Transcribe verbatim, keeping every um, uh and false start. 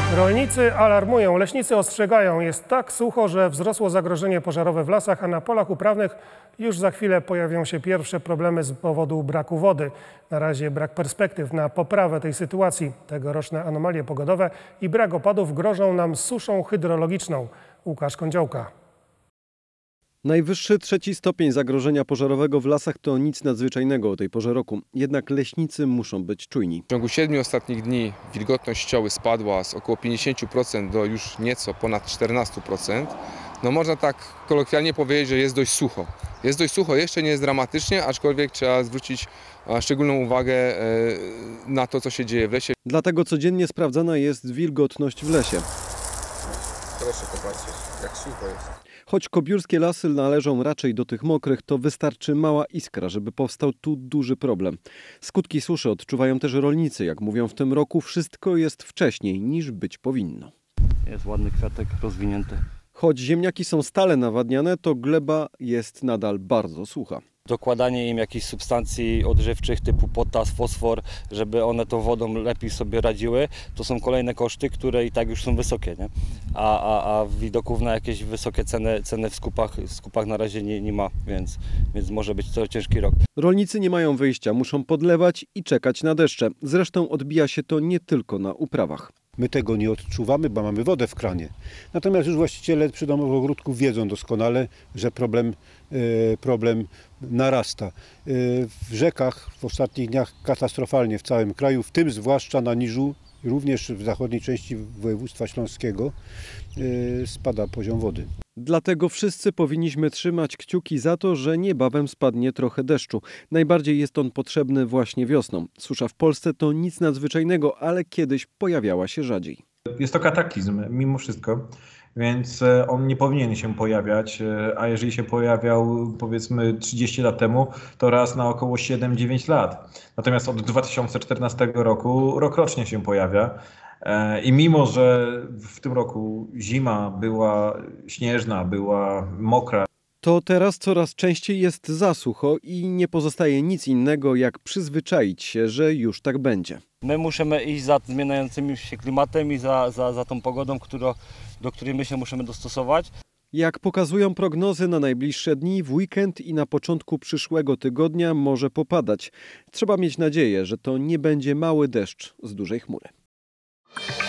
Rolnicy alarmują, leśnicy ostrzegają. Jest tak sucho, że wzrosło zagrożenie pożarowe w lasach, a na polach uprawnych już za chwilę pojawią się pierwsze problemy z powodu braku wody. Na razie brak perspektyw na poprawę tej sytuacji. Tegoroczne anomalie pogodowe i brak opadów grożą nam suszą hydrologiczną. Łukasz Kądziołka. Najwyższy trzeci stopień zagrożenia pożarowego w lasach to nic nadzwyczajnego o tej porze roku. Jednak leśnicy muszą być czujni. W ciągu siedmiu ostatnich dni wilgotność ścioły spadła z około pięćdziesięciu procent do już nieco ponad czternastu procent. No można tak kolokwialnie powiedzieć, że jest dość sucho. Jest dość sucho, jeszcze nie jest dramatycznie, aczkolwiek trzeba zwrócić szczególną uwagę na to, co się dzieje w lesie. Dlatego codziennie sprawdzana jest wilgotność w lesie. Proszę popatrzeć, jak sucho jest. Choć kobiórskie lasy należą raczej do tych mokrych, to wystarczy mała iskra, żeby powstał tu duży problem. Skutki suszy odczuwają też rolnicy. Jak mówią, w tym roku wszystko jest wcześniej niż być powinno. Jest ładny kwiatek rozwinięty. Choć ziemniaki są stale nawadniane, to gleba jest nadal bardzo sucha. Dokładanie im jakichś substancji odżywczych typu potas, fosfor, żeby one tą wodą lepiej sobie radziły, to są kolejne koszty, które i tak już są wysokie, nie? A, a, a widoków na jakieś wysokie ceny, ceny w skupach, w skupach na razie nie, nie ma, więc, więc może być to ciężki rok. Rolnicy nie mają wyjścia, muszą podlewać i czekać na deszcze. Zresztą odbija się to nie tylko na uprawach. My tego nie odczuwamy, bo mamy wodę w kranie. Natomiast już właściciele przydomowych ogródków wiedzą doskonale, że problem, problem narasta. W rzekach w ostatnich dniach katastrofalnie w całym kraju, w tym zwłaszcza na Niżu, również w zachodniej części województwa śląskiego spada poziom wody. Dlatego wszyscy powinniśmy trzymać kciuki za to, że niebawem spadnie trochę deszczu. Najbardziej jest on potrzebny właśnie wiosną. Susza w Polsce to nic nadzwyczajnego, ale kiedyś pojawiała się rzadziej. Jest to kataklizm mimo wszystko, więc on nie powinien się pojawiać, a jeżeli się pojawiał powiedzmy trzydzieści lat temu, to raz na około siedem dziewięć lat. Natomiast od dwa tysiące czternastego roku rokrocznie się pojawia. I mimo, że w tym roku zima była śnieżna, była mokra, to teraz coraz częściej jest za sucho i nie pozostaje nic innego, jak przyzwyczaić się, że już tak będzie. My musimy iść za zmieniającym się klimatem i za, za, za tą pogodą, która, do której my się musimy dostosować. Jak pokazują prognozy na najbliższe dni, w weekend i na początku przyszłego tygodnia może popadać. Trzeba mieć nadzieję, że to nie będzie mały deszcz z dużej chmury.